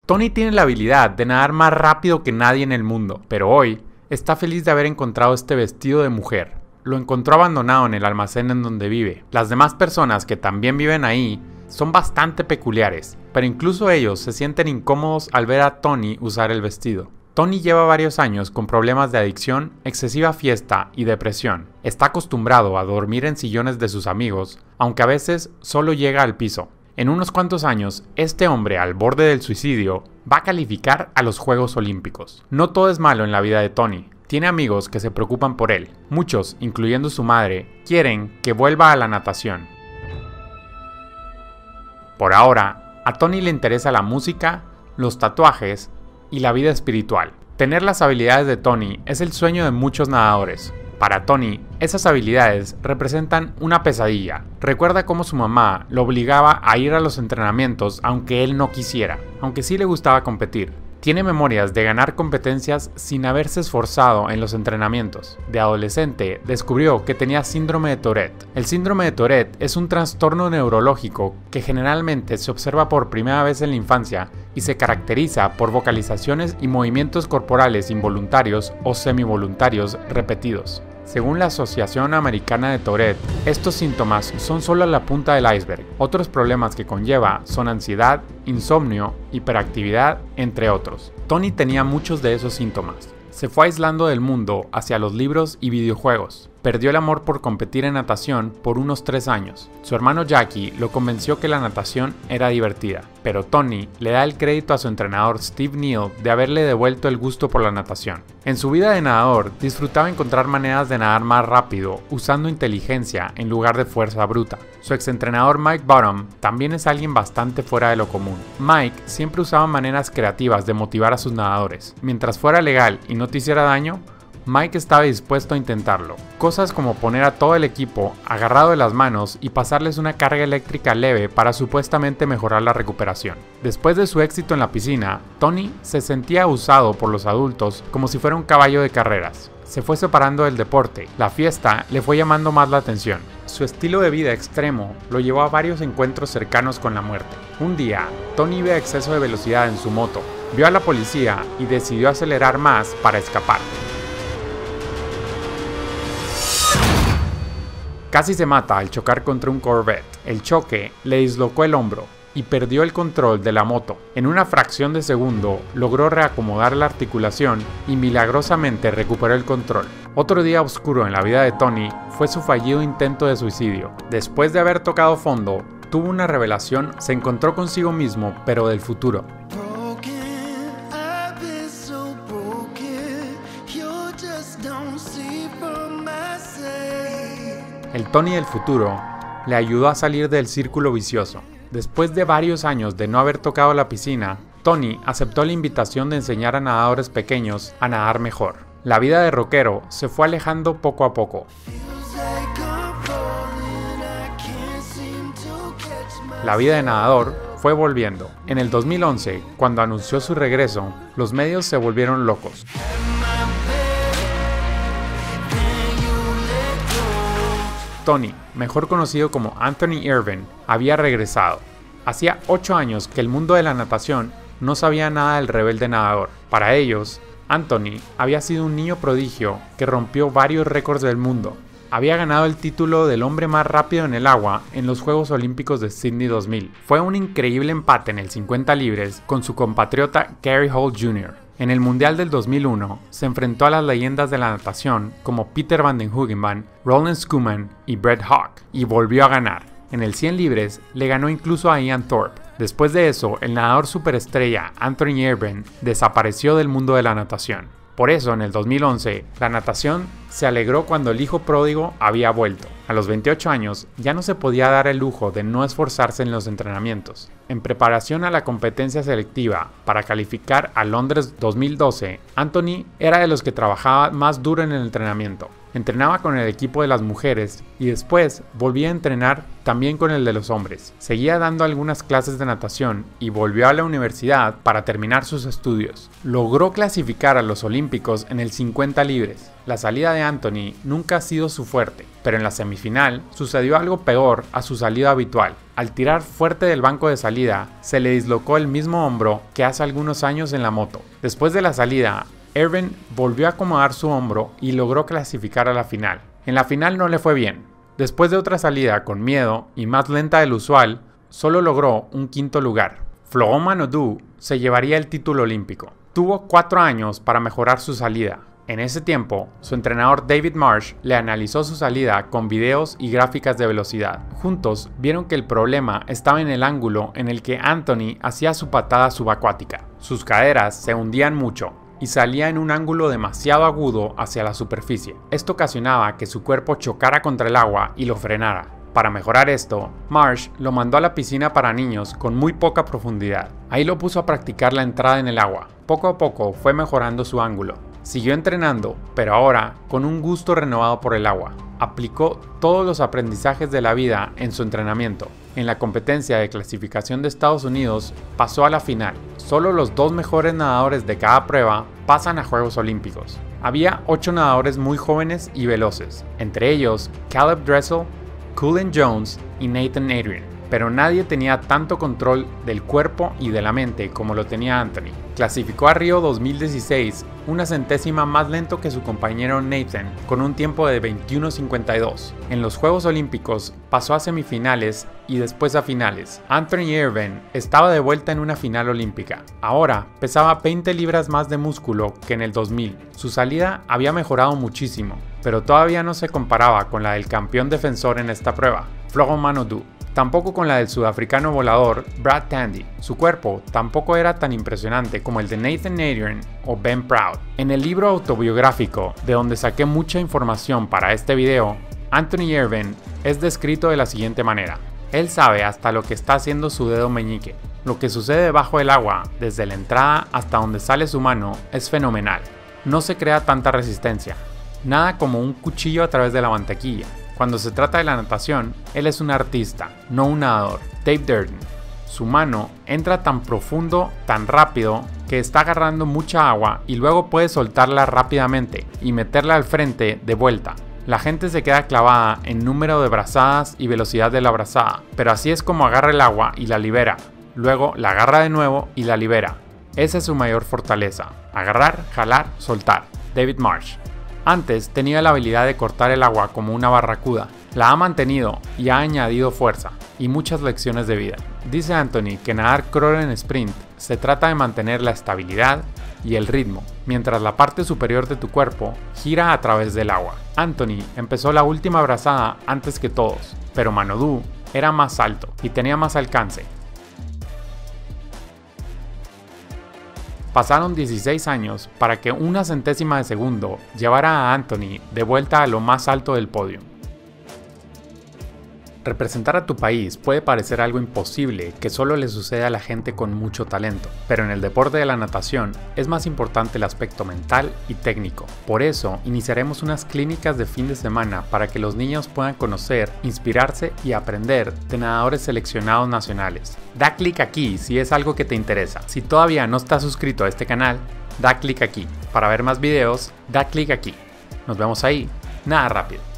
Tony tiene la habilidad de nadar más rápido que nadie en el mundo, pero hoy está feliz de haber encontrado este vestido de mujer. Lo encontró abandonado en el almacén en donde vive. Las demás personas que también viven ahí son bastante peculiares, pero incluso ellos se sienten incómodos al ver a Tony usar el vestido. Tony lleva varios años con problemas de adicción, excesiva fiesta y depresión. Está acostumbrado a dormir en sillones de sus amigos, aunque a veces solo llega al piso. En unos cuantos años, este hombre al borde del suicidio va a calificar a los Juegos Olímpicos. No todo es malo en la vida de Tony. Tiene amigos que se preocupan por él. Muchos, incluyendo su madre, quieren que vuelva a la natación. Por ahora, a Tony le interesa la música, los tatuajes y la vida espiritual. Tener las habilidades de Tony es el sueño de muchos nadadores. Para Tony, esas habilidades representan una pesadilla. Recuerda cómo su mamá lo obligaba a ir a los entrenamientos aunque él no quisiera, aunque sí le gustaba competir. Tiene memorias de ganar competencias sin haberse esforzado en los entrenamientos. De adolescente, descubrió que tenía síndrome de Tourette. El síndrome de Tourette es un trastorno neurológico que generalmente se observa por primera vez en la infancia y se caracteriza por vocalizaciones y movimientos corporales involuntarios o semivoluntarios repetidos. Según la Asociación Americana de Tourette, estos síntomas son solo la punta del iceberg. Otros problemas que conlleva son ansiedad, insomnio, hiperactividad, entre otros. Tony tenía muchos de esos síntomas. Se fue aislando del mundo hacia los libros y videojuegos. Perdió el amor por competir en natación por unos 3 años. Su hermano Jackie lo convenció que la natación era divertida, pero Tony le da el crédito a su entrenador Steve Neal de haberle devuelto el gusto por la natación. En su vida de nadador, disfrutaba encontrar maneras de nadar más rápido, usando inteligencia en lugar de fuerza bruta. Su exentrenador Mike Bottom también es alguien bastante fuera de lo común. Mike siempre usaba maneras creativas de motivar a sus nadadores. Mientras fuera legal y no te hiciera daño, Mike estaba dispuesto a intentarlo. Cosas como poner a todo el equipo agarrado de las manos y pasarles una carga eléctrica leve para supuestamente mejorar la recuperación. Después de su éxito en la piscina, Tony se sentía usado por los adultos como si fuera un caballo de carreras. Se fue separando del deporte. La fiesta le fue llamando más la atención. Su estilo de vida extremo lo llevó a varios encuentros cercanos con la muerte. Un día, Tony iba a exceso de velocidad en su moto, vio a la policía y decidió acelerar más para escapar. Casi se mata al chocar contra un Corvette. El choque le dislocó el hombro y perdió el control de la moto. En una fracción de segundo logró reacomodar la articulación y milagrosamente recuperó el control. Otro día oscuro en la vida de Tony fue su fallido intento de suicidio. Después de haber tocado fondo, tuvo una revelación, se encontró consigo mismo, pero del futuro. El Tony del futuro le ayudó a salir del círculo vicioso. Después de varios años de no haber tocado la piscina, Tony aceptó la invitación de enseñar a nadadores pequeños a nadar mejor. La vida de rockero se fue alejando poco a poco. La vida de nadador fue volviendo. En el 2011, cuando anunció su regreso, los medios se volvieron locos. Tony, mejor conocido como Anthony Irvine, había regresado. Hacía 8 años que el mundo de la natación no sabía nada del rebelde nadador. Para ellos, Anthony había sido un niño prodigio que rompió varios récords del mundo. Había ganado el título del hombre más rápido en el agua en los Juegos Olímpicos de Sydney 2000. Fue un increíble empate en el 50 libres con su compatriota Gary Holt Jr. En el Mundial del 2001, se enfrentó a las leyendas de la natación como Peter Van den Hoogenband, Roland Schoeman y Bret Hawk, y volvió a ganar. En el 100 libres, le ganó incluso a Ian Thorpe. Después de eso, el nadador superestrella Anthony Irvine desapareció del mundo de la natación. Por eso, en el 2011, la natación se alegró cuando el hijo pródigo había vuelto. A los 28 años, ya no se podía dar el lujo de no esforzarse en los entrenamientos. En preparación a la competencia selectiva para calificar a Londres 2012, Anthony era de los que trabajaba más duro en el entrenamiento. Entrenaba con el equipo de las mujeres y después volvía a entrenar también con el de los hombres. Seguía dando algunas clases de natación y volvió a la universidad para terminar sus estudios. Logró clasificar a los Olímpicos en el 50 libres. La salida de Anthony nunca ha sido su fuerte, pero en la semifinal sucedió algo peor a su salida habitual. Al tirar fuerte del banco de salida, se le dislocó el mismo hombro que hace algunos años en la moto. Después de la salida, Irvine volvió a acomodar su hombro y logró clasificar a la final. En la final no le fue bien. Después de otra salida con miedo y más lenta del usual, solo logró un quinto lugar. Florent Manodou se llevaría el título olímpico. Tuvo 4 años para mejorar su salida. En ese tiempo, su entrenador David Marsh le analizó su salida con videos y gráficas de velocidad. Juntos vieron que el problema estaba en el ángulo en el que Anthony hacía su patada subacuática. Sus caderas se hundían mucho y salía en un ángulo demasiado agudo hacia la superficie. Esto ocasionaba que su cuerpo chocara contra el agua y lo frenara. Para mejorar esto, Marsh lo mandó a la piscina para niños con muy poca profundidad. Ahí lo puso a practicar la entrada en el agua. Poco a poco fue mejorando su ángulo. Siguió entrenando, pero ahora con un gusto renovado por el agua. Aplicó todos los aprendizajes de la vida en su entrenamiento. En la competencia de clasificación de Estados Unidos pasó a la final. Solo los 2 mejores nadadores de cada prueba pasan a Juegos Olímpicos. Había 8 nadadores muy jóvenes y veloces, entre ellos Caleb Dressel, Cullen Jones y Nathan Adrian. Pero nadie tenía tanto control del cuerpo y de la mente como lo tenía Anthony. Clasificó a Río 2016 una centésima más lento que su compañero Nathan, con un tiempo de 21:52. En los Juegos Olímpicos pasó a semifinales y después a finales. Anthony Irvine estaba de vuelta en una final olímpica. Ahora pesaba 20 libras más de músculo que en el 2000. Su salida había mejorado muchísimo, pero todavía no se comparaba con la del campeón defensor en esta prueba, Florent Manodou. Tampoco con la del sudafricano volador Brad Tandy. Su cuerpo tampoco era tan impresionante como el de Nathan Adrian o Ben Proud. En el libro autobiográfico, de donde saqué mucha información para este video, Anthony Irvine es descrito de la siguiente manera. Él sabe hasta lo que está haciendo su dedo meñique. Lo que sucede debajo del agua, desde la entrada hasta donde sale su mano, es fenomenal. No se crea tanta resistencia. Nada como un cuchillo a través de la mantequilla. Cuando se trata de la natación, él es un artista, no un nadador. Dave Durden. Su mano entra tan profundo, tan rápido, que está agarrando mucha agua y luego puede soltarla rápidamente y meterla al frente de vuelta. La gente se queda clavada en número de brazadas y velocidad de la brazada, pero así es como agarra el agua y la libera. Luego la agarra de nuevo y la libera. Esa es su mayor fortaleza. Agarrar, jalar, soltar. David Marsh. Antes tenía la habilidad de cortar el agua como una barracuda. La ha mantenido y ha añadido fuerza y muchas lecciones de vida. Dice Anthony que nadar crawl en sprint se trata de mantener la estabilidad y el ritmo, mientras la parte superior de tu cuerpo gira a través del agua. Anthony empezó la última brazada antes que todos, pero Manodou era más alto y tenía más alcance. Pasaron 16 años para que una centésima de segundo llevara a Anthony de vuelta a lo más alto del podio. Representar a tu país puede parecer algo imposible que solo le sucede a la gente con mucho talento, pero en el deporte de la natación es más importante el aspecto mental y técnico. Por eso iniciaremos unas clínicas de fin de semana para que los niños puedan conocer, inspirarse y aprender de nadadores seleccionados nacionales. Da clic aquí si es algo que te interesa. Si todavía no estás suscrito a este canal, da clic aquí. Para ver más videos, da clic aquí. Nos vemos ahí. Nada rápido.